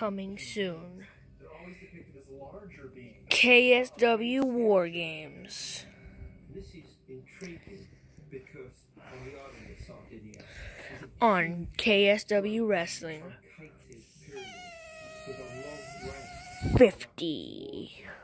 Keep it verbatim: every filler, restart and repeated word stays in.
coming soon. K S W War Games. On K S W Wrestling fifty.